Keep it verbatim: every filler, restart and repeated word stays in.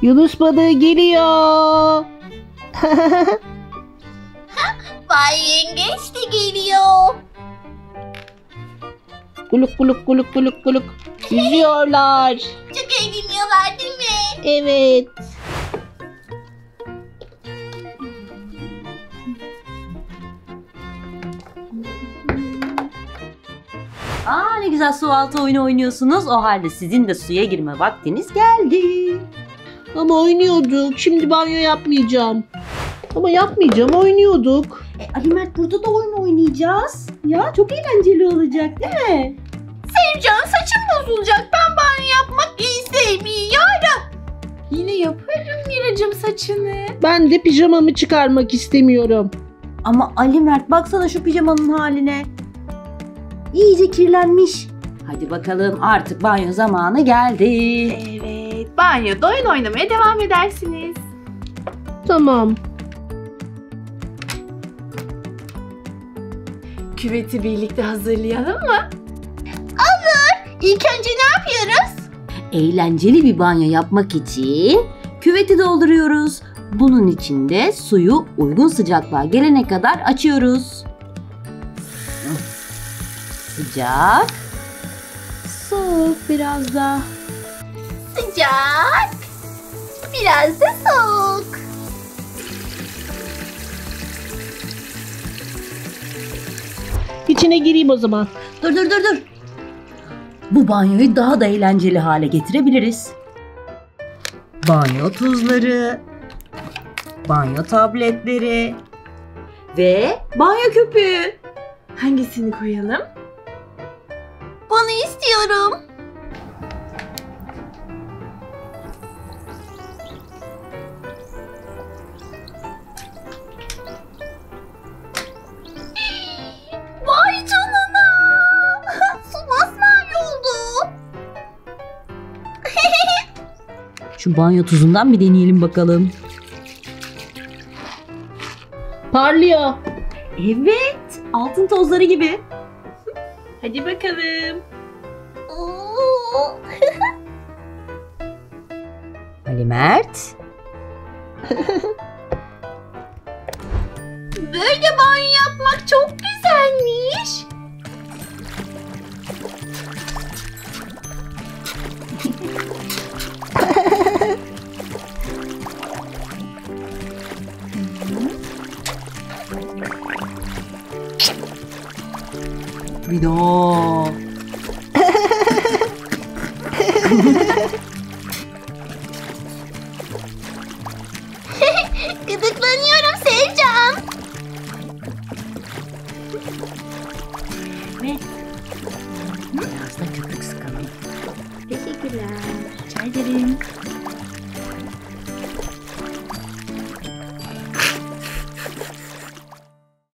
Yunus balığı geliyor. Bay Yengeç de geliyor. Kuluk kuluk kuluk kuluk kuluk. Yüzüyorlar. Çok eğleniyorlar değil mi? Evet. Aa, ne güzel su altı oyunu oynuyorsunuz. O halde sizin de suya girme vaktiniz geldi. Ama oynuyorduk. Şimdi banyo yapmayacağım. Ama yapmayacağım. Oynuyorduk. E, Ali Mert, burada da oyun oynayacağız. Ya çok eğlenceli olacak değil mi? Sevcan, saçım bozulacak. Ben banyo yapmak istemiyorum. Yine yaparım Miracım saçını. Ben de pijamamı çıkarmak istemiyorum. Ama Ali Mert, baksana şu pijamanın haline. İyice kirlenmiş. Hadi bakalım, artık banyo zamanı geldi. Evet, banyoda oyun oynamaya devam edersiniz. Tamam. Küveti birlikte hazırlayalım mı? İlk önce ne yapıyoruz? Eğlenceli bir banyo yapmak için küveti dolduruyoruz. Bunun için de suyu uygun sıcaklığa gelene kadar açıyoruz. Sıcak. Soğuk biraz da. Sıcak. Biraz da soğuk. İçine gireyim o zaman. Dur dur dur dur. Bu banyoyu daha da eğlenceli hale getirebiliriz. Banyo tuzları, banyo tabletleri ve banyo köpüğü. Hangisini koyalım? Bunu istiyorum. Vay canına. Su masmavi oldu. Şu banyo tuzundan bir deneyelim bakalım. Parlıyor. Evet, altın tozları gibi. Hadi bakalım. Oo. Ali Mert. Böyle banyo yapmak çok güzelmiş. Bir daha. Gıdıklanıyorum Sevcan. Ve biraz da köpük sıkalım.